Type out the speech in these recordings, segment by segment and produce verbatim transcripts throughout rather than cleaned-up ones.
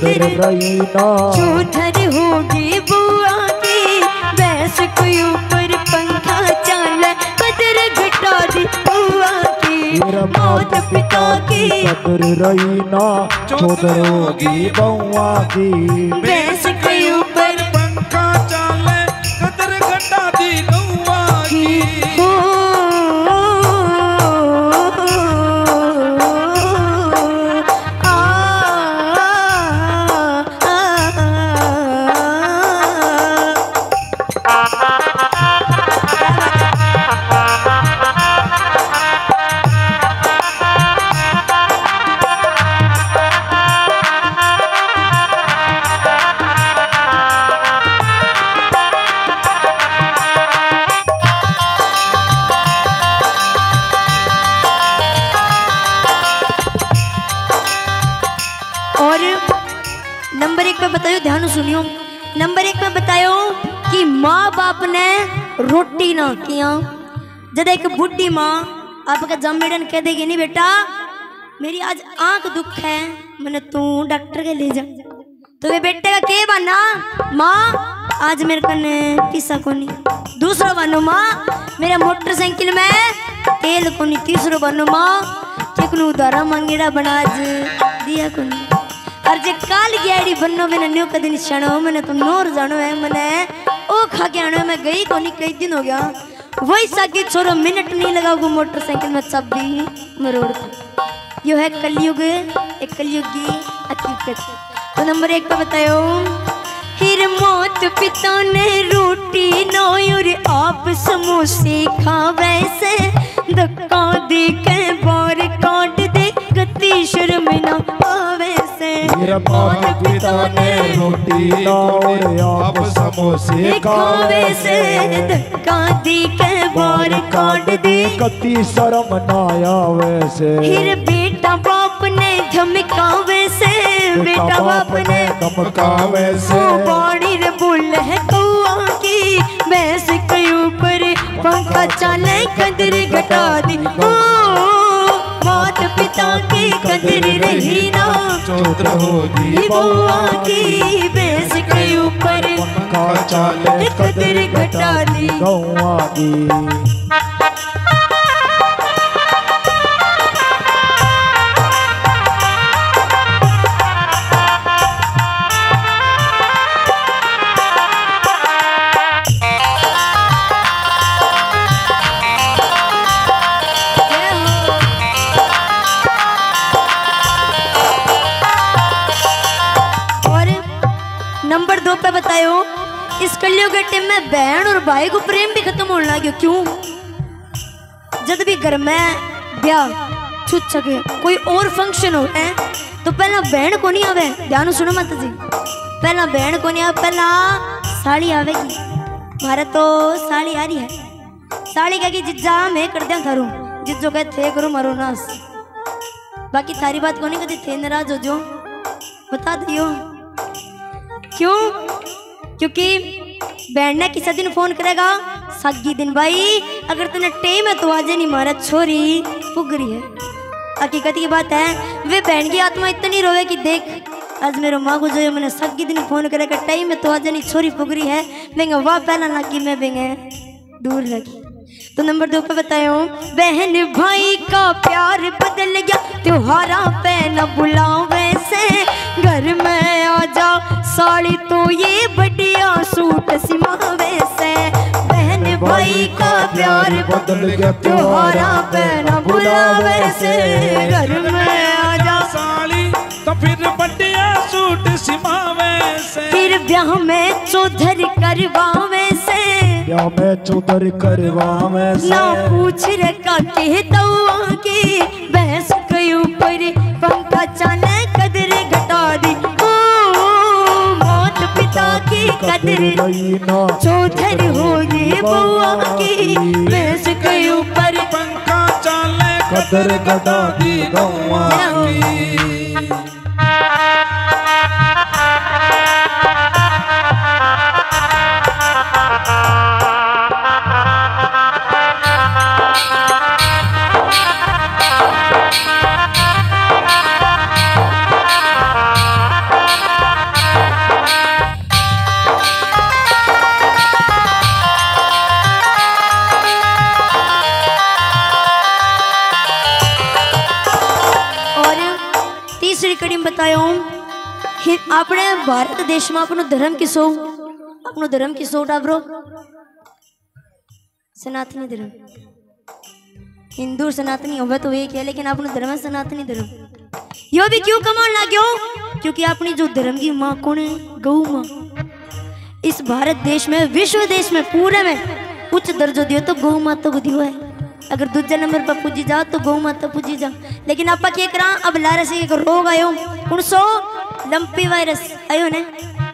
कदर रही ना। चौधर होगी बुआ की भैंस के ऊपर पंखा चले कदर घटा दी बुआ की। मात पिता की कदर रही ना चौधर होगी बुआ की भैंस के ऊपर पंखा चले कदर घटा दी बुआ की। नंबर एक पे बतायो, ध्यान सुनियो। नंबर एक पे बतायो कि माँ बाप ने रोटी ना किया। जब एक बुढ़ी माँ आपका जमीड़न कह देगी नहीं बेटा मेरी आज आंख दुख है मैंने तू डॉक्टर के ले जा, तो वे बेटे का के बना माँ आज मेरे कने पिसा को नहीं। दूसरा बनो माँ मेरे मोटरसाइकिल में तेल को नहीं। तीसरा बनो माँ चिकनू उधारा मांगेड़ा बना दिया को नहीं। और जे काल गयाड़ी बनो मैंने न्यू कदी निशानो मैंने तो नोर जानो है मैंने ओ खा के आनो है। मैं गई को नहीं कई दिन हो गया वही साकी छोरो मिनट नहीं लगा वो मोटरसाइकिल में सब भी मरोड़ था। यो है कलयुग एक कलयुग की हकीकत। तो नंबर एक पे बतायो हिर मौत पिता ने रोटी ना और आप समोसे खावे से धक्का दे के बार काट दे गति शर्म ना आवे से। मौत पिता ने रोटी ना और आप समोसे खावे से धक्का दे के बार काट दे गति शर्म ना आवे से। फिर बेटा बाप ने धमकावे से बेटा बाप ने धमकावे से। बाड़ी रे बोल है कौआ की भैंस के ऊपर पंखा चले कदर घटा दी। मात पिता की कदर रही ना चौधर होगी बुआ की भैंस के ऊपर पंखा चले कदर घटा दी बुआ की। नंबर दो पे बतायो इस कलयुग के टाइम में बहन और भाई को प्रेम भी खत्म होने लगा। क्यों? जब भी घर में ब्याह छूट सके कोई और फंक्शन हो है तो पहला बहन को नहीं आवे। ध्यान सुनो माता जी पहला बहन को नहीं आवे पहला साड़ी आवेगी। हमारा तो साड़ी आ रही है साड़ी कहेगी जिज्जा मैं कर दिया थारू जिज्जो कहे थे करो मारो नास बाकी थारी बात को नहीं कहती थे नाराज हो जो बता दियो। क्यों? क्योंकि बहन ने किसी दिन फोन करेगा सागी दिन भाई अगर तुमने टाइम है तो आज नहीं मारा छोरी पुग रही है। हकीकत की बात है वे बहन की आत्मा इतनी रोवे कि देख आज मेरे माँ को जो है मैंने सागी दिन फोन करेगा टाइम है तो आज नहीं छोरी पुग रही है बेंगे वाह पहला लगी मैं बेंगे दूर लगी। तो नंबर दो पे बतायो बहन भाई का प्यार बदल गया त्योहारा पे न बुलावे से घर में आ जा साड़ी तो ये बढ़िया सूट सिमावे से। बहन भाई का प्यार बदल गया त्योहारा पे न बुलावे से घर में आ जा साड़ी तो फिर बढ़िया सूट सिमावे से। फिर ब्याह में चौधर करवावे से ब्याह में चौधर करवावे से। ना पूछ रखा के तौआ की भैंस के ऊपर पंखा चले कदर घटा दी। मात पिता की कदर चौधर होगी बुआ की भैंस के ऊपर पंखा चले कदर घटा दी बुआ की। दूसरी कड़ी में बताया अपने भारत देश में अपनो धर्म किसो अपनो धर्म किसो टाबरो सनातनी धर्म। हिंदू सनातनी होवे तो एक है, लेकिन अपनो धर्म है सनातनी धर्म। यो भी क्यों कमान लाग्यो? क्योंकि अपनी जो धर्म की माँ कौन है? गौ माँ। इस भारत देश में, विश्व देश में, पूरे में उच्च दर्जो दियो तो गौ माता को दियो है। अगर दूसरे नंबर पर पूजी जा तो गौ माता पूजी जा। लेकिन आपा क्या करा? अब लारे से एक रोग आयो, कौन सो? लंपी वायरस आयो ने।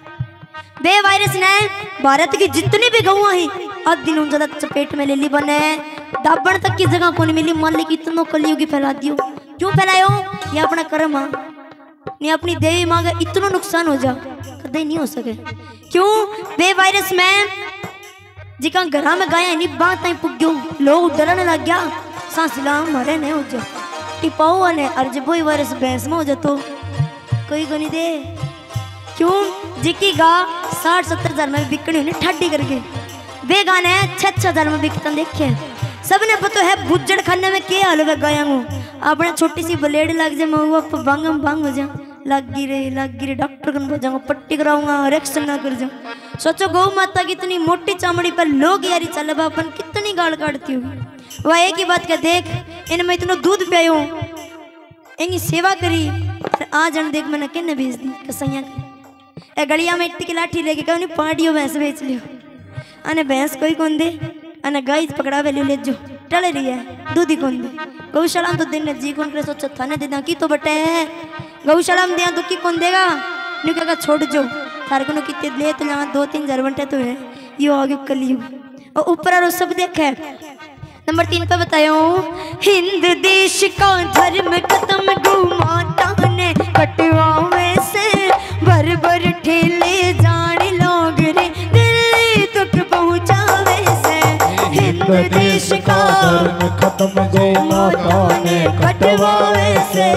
बे वायरस ने भारत की जितनी भी गौआ है आज दिनों ज्यादा चपेट में ले ली बने। दाबण तक की जगह कौन मिली? मान ली कि इतनो कलयुगी फैला दियो। क्यों फैलायो? ये अपना कर्म है। नहीं अपनी देवी माँ का इतना नुकसान हो जा कदे नहीं हो सके। क्यों? बे वायरस में जिका घरा में गाया नहीं बात आई पुग्यो, लोग डरने लग गया। सांसिला मरे नहीं हो जा टिपाओ ने और जब वही वायरस भैंस में हो जातो कोई को नहीं दे। क्यों? जिकी गा साठ सत्तर हजार में बिकनी होनी ठाडी करके, वे गाने छह छह हजार में बिकता देखे। सबने पता है बुज्जड़ खाने में क्या हाल है गाया हूँ। अपने छोटी सी ब्लेड लग जाए मैं बांग बांग हो जा लग गिरे लग गिरे डॉक्टर कन जाऊंगा, पट्टी कराऊंगा, रिएक्शन ना कर जाऊँ। सोचो गौ माता की इतनी मोटी चामड़ी पर लोग यारी चल अपन कितनी गाल काटती होगी। वह एक ही बात का देख, इनमें इतना दूध पियायो, इनकी सेवा करी, आज अन देख मैंने किन्ने भेज दी कसैया ए गलिया में इट्टी की लाठी लेके कहो नहीं पार्टियों भैंस बेच लियो। अने भैंस कोई कौन दे? अने गाय पकड़ा वे ले जो टले रही है दूध ही कौन दे? गौशाला तो दिन जी कौन करे सोचा थाने दे दा की तो बटे है गौशाला में दिया तो की कौन देगा? न्यू क्या छोड़ जो थारे को कितने ले तो यहाँ दो तीन हजार बंटे तो है यो आगे कलियो और ऊपर और सब देखे। नंबर तीन पे बतायो हिंद देश का धर्म खत्म गौ माता ने कटवावे से भर भर ठेले जान लोग रे दिल्ली तक पहुँचावे से। हिंद देश का धर्म खत्म गौ माता ने कटवावे से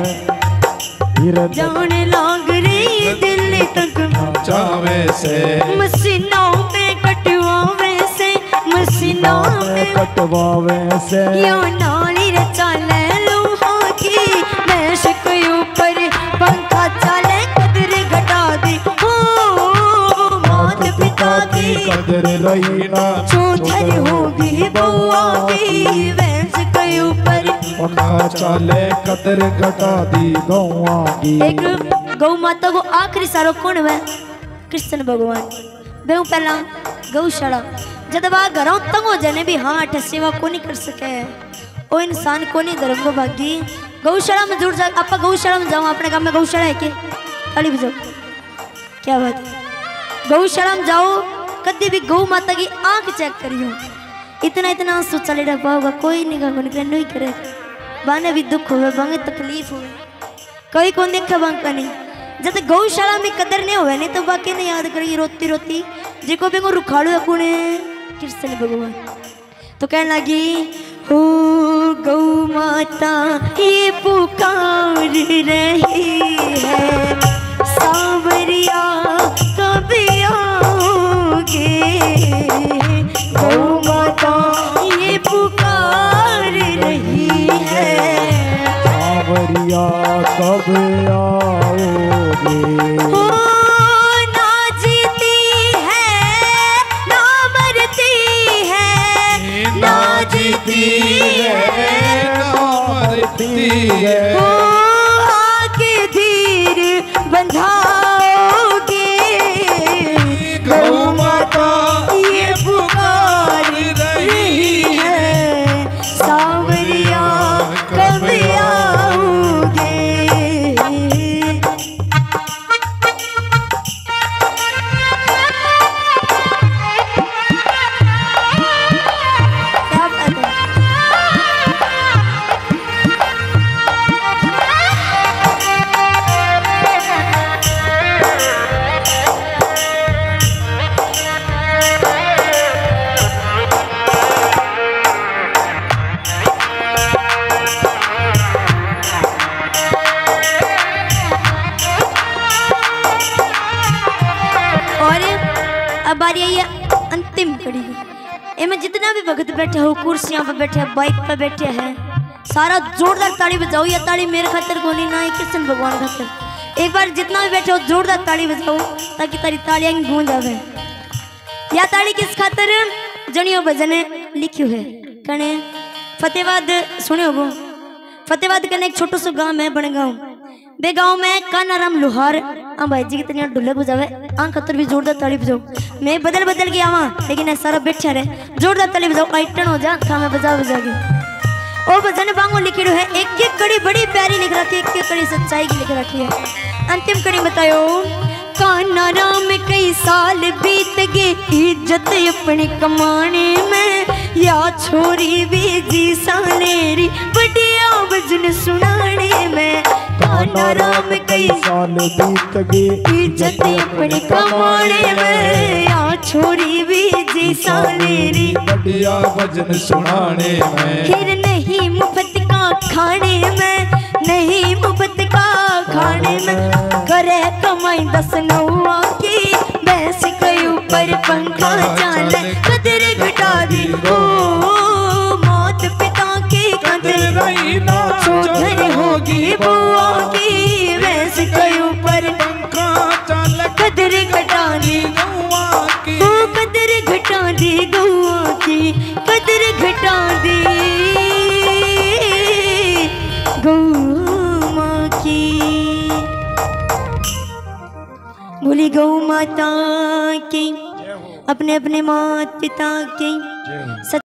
जान लोग रे दिल्ली तक पहुँचावे से। मसीनों में कटवावे से मसीनों में कटवावे से यो नाली रे चले लोहा की मैश के ऊपर पंखा चले कदर घटा दी हो मात पिता की कदर रही ना चौधर होगी बउआ की भैंस के ऊपर पंखा चले कदर घटा दी गौआ की। एक गौ माता को आखिरी सारो कौन है? कृष्ण भगवान। बेहू पहला गौशाला जब वह घरों तंग हो जाने भी हाँ अठ सेवा को नहीं कर सके वो इंसान को नहीं धर्म को भागी गौशाला में जुड़ जा। आप गौशाला में जाओ, अपने गाँव में गौशाला है क्या? ताली बजाओ, क्या बात है। गौशाला में जाओ, कभी भी गौ माता की आंख चेक करियो। इतना इतना आंसू चले रहा पाओगा कोई निगाह को निकले नहीं करे। बाने भी दुख हुए बांगे तकलीफ हुए कोई कौन देखा बांका नहीं। जब गौशाला में कदर नहीं हुए नहीं तो बाकी नहीं याद करेगी रोती रोती जिको भी को रुखाड़ू है कुने कृष्ण भगवान। तो कहने लगी हो गौ माता ये पुकार रही है सावरिया कब आओगे। गौ माता ये पुकार रही है सावरिया कब आओगे। हो ना जीती है ना मरती है ना जीती है ना मरती है। हो आके धीर बंधाओगे। गौ माता ये पुकार रही है सावरिया कब आओगे। क्या बात है? और अब बारी आई है अंतिम कड़ी की। इनमें जितना भी भगत बैठे हो, कुर्सियां पर बैठे हैं, बाइक पर बैठे हैं, सारा जोरदार ताली बजाओ। या ताली मेरे खातिर को नहीं ना, ये कृष्ण भगवान खातिर। एक बार जितना भी बैठे हो जोरदार ताली बजाओ ताकि तारी तालियां गूंज आवे। या ताली किस खातिर जनियो भजन लिखियो है कने फतेहाबाद सुने होगो। फतेहाबाद कने एक छोटो सो गांव है बड़े गांव। बे गांव में कानाराम लोहार आ भाई जी कितनी ढोलक बजावे आं खतर भी जोरदार ताली बजाओ। मैं बदल बदल के आवा लेकिन सारा बैठा रहे जोरदार ताली बजाओ। आइटन हो जा था मैं बजा बजा के ओ भजन बांगो लिखियो है। एक एक कड़ी बड़ी प्यारी लिख रखी है, एक एक कड़ी सच्चाई की लिख रखी है। अंतिम कड़ी बतायो। कानाराम कई साल बीत गए इज्जत अपनी कमाने में, या छोरी बीजी सालेरी बढ़िया भजन सुनाने में। कानाराम कई साल बीत गए इज्जत अपनी कमाने में, या छोरी बीजी सालेरी बढ़िया भजन सुनाने में। फिर नहीं मुफ्त का खाने में, नहीं मुफ्त का खाने में, करे कमाई दस नौआ की भैंस के ऊपर पंखा चाले। कदर घटा दी ओ मौत पिता की कदर छोधर होगी बुआ की भैंस के ऊपर पंखा चाल कदर घटा दी गौआ की। ओ कदर घटा दी गौआ की, कदर घटा दी गौ माँ की। बोली गौ माता की, अपने अपने माता पिता की।